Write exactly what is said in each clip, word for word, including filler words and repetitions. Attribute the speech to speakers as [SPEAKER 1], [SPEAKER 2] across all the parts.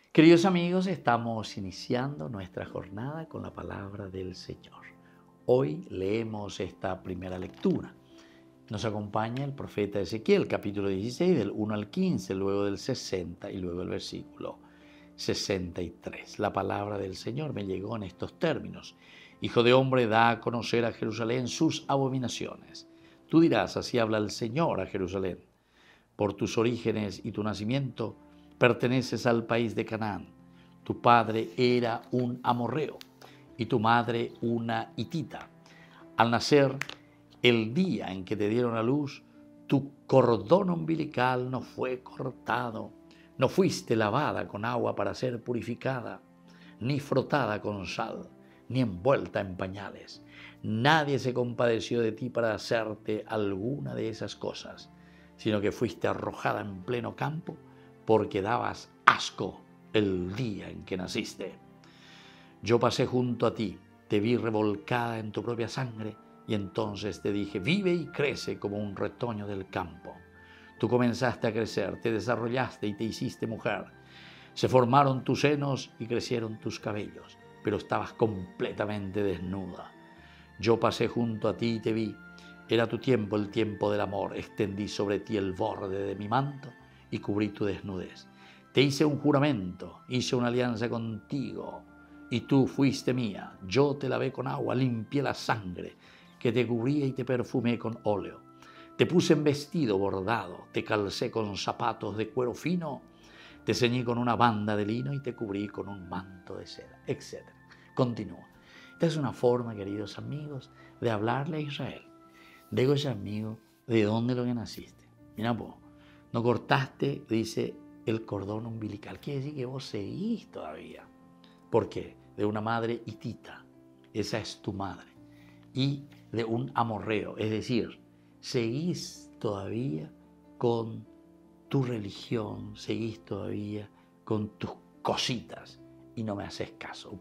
[SPEAKER 1] Queridos amigos, estamos iniciando nuestra jornada con la palabra del Señor. Hoy leemos esta primera lectura. Nos acompaña el profeta Ezequiel, capítulo dieciséis, del uno al quince, luego del sesenta y luego el versículo sesenta y tres. La palabra del Señor me llegó en estos términos. Hijo de hombre, da a conocer a Jerusalén sus abominaciones. Tú dirás, así habla el Señor a Jerusalén. Por tus orígenes y tu nacimiento, perteneces al país de Canaán. Tu padre era un amorreo y tu madre una hitita. Al nacer, el día en que te dieron a luz, tu cordón umbilical no fue cortado. No fuiste lavada con agua para ser purificada, ni frotada con sal, ni envuelta en pañales. Nadie se compadeció de ti para hacerte alguna de esas cosas, sino que fuiste arrojada en pleno campo porque dabas asco el día en que naciste. Yo pasé junto a ti, te vi revolcada en tu propia sangre, y entonces te dije, vive y crece como un retoño del campo. Tú comenzaste a crecer, te desarrollaste y te hiciste mujer. Se formaron tus senos y crecieron tus cabellos, pero estabas completamente desnuda. Yo pasé junto a ti y te vi. Era tu tiempo, el tiempo del amor. Extendí sobre ti el borde de mi manto y cubrí tu desnudez. Te hice un juramento, hice una alianza contigo, y tú fuiste mía. Yo te lavé con agua, limpié la sangre que te cubría y te perfumé con óleo. Te puse en vestido bordado, te calcé con zapatos de cuero fino, te ceñí con una banda de lino y te cubrí con un manto de seda, etcétera. Continúa. Esta es una forma, queridos amigos, de hablarle a Israel. Digo, ese amigo, ¿de dónde lo que naciste? Mira, vos, no cortaste, dice, el cordón umbilical. Quiere decir que vos seguís todavía. ¿Por qué? De una madre hitita. Esa es tu madre. Y de un amorreo. Es decir, seguís todavía con tu religión, seguís todavía con tus cositas y no me haces caso.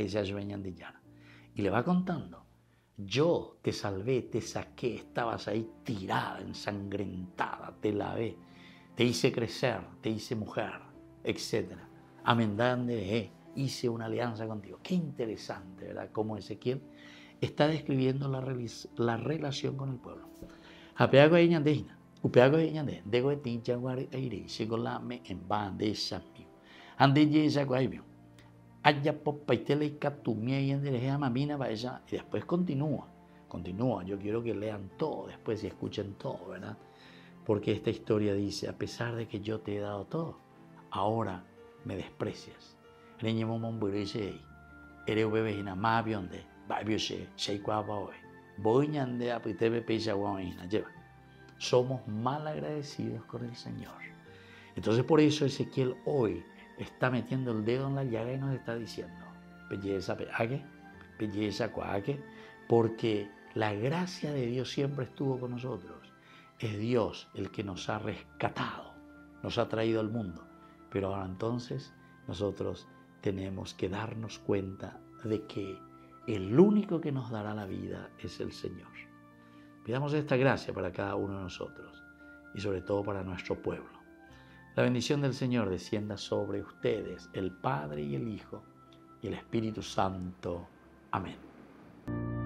[SPEAKER 1] Y le va contando. Yo te salvé, te saqué, estabas ahí tirada, ensangrentada, te lavé, te hice crecer, te hice mujer, etcétera. Amendande, hice una alianza contigo. Qué interesante, ¿verdad? Cómo Ezequiel está describiendo la, la relación con el pueblo. Hapeago de ñandejina, upeago de ñande, dego de tincha guari aire, sigo la me en bande samio. Ande yesa guaibio. Allá popaitele y catumia y enderejea mamina vaya. Y después continúa, continúa. Yo quiero que lean todo después y escuchen todo, ¿verdad? Porque esta historia dice, a pesar de que yo te he dado todo, ahora me desprecias. Reñemo monburise, ere bebejina más bionde, babiose, sheikwabaoe. Voy ñande a pitebe pecha guamina, lleva. Somos mal agradecidos con el Señor. Entonces por eso Ezequiel hoy está metiendo el dedo en la llaga y nos está diciendo, belleza peaje, belleza cuaque, porque la gracia de Dios siempre estuvo con nosotros. Es Dios el que nos ha rescatado, nos ha traído al mundo. Pero ahora entonces nosotros tenemos que darnos cuenta de que el único que nos dará la vida es el Señor. Pidamos esta gracia para cada uno de nosotros y sobre todo para nuestro pueblo. La bendición del Señor descienda sobre ustedes, el Padre y el Hijo y el Espíritu Santo. Amén.